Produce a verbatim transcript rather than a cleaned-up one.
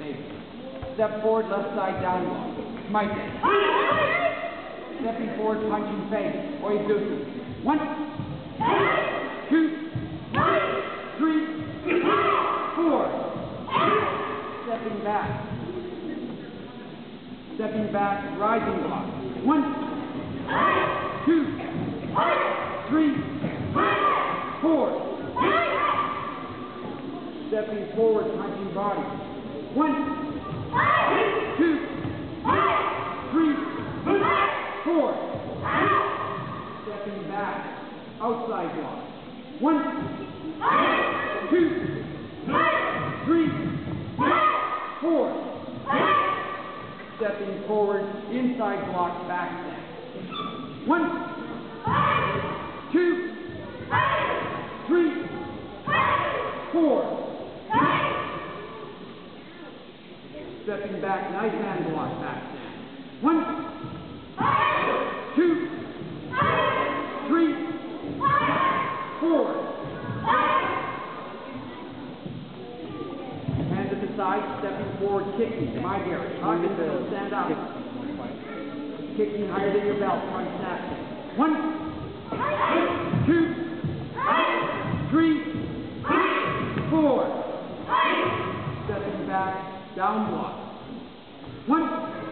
maybe. Step forward, left side down block. Kumite. Stepping forward, punching face. Oizuki. One, two, three, four. Stepping back. Stepping back, rising block. One, two, three, four. Stepping forward, punching body. One, two, three, four. Stepping back, outside block. One, two, three, four. Stepping forward, inside block, back step. One, two, three, four. Stepping back, nice hand block, back step. One, two, three, four. Hands at the side, stepping forward, kicking. My Gary. Pocket middle, stand out. Kicking higher than your belt, front snap. One, two, three, four. Stepping back, down block. One,